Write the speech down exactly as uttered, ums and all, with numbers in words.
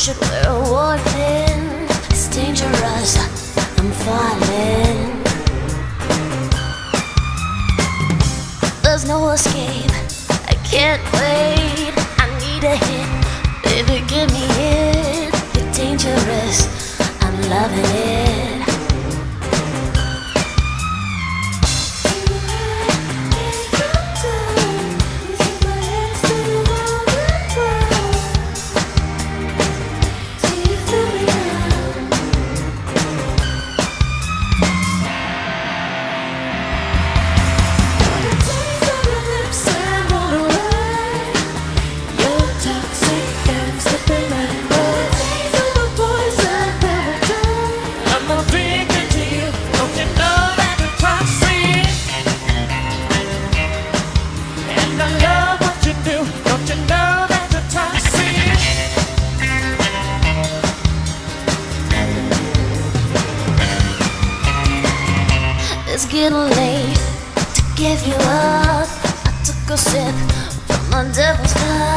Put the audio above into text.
should wear a warning. It's dangerous, I'm falling. There's no escape, I can't wait. I need a hit, baby, give me it. You're dangerous, I'm loving it. It's getting late to give you up. I took a sip from my devil's cup.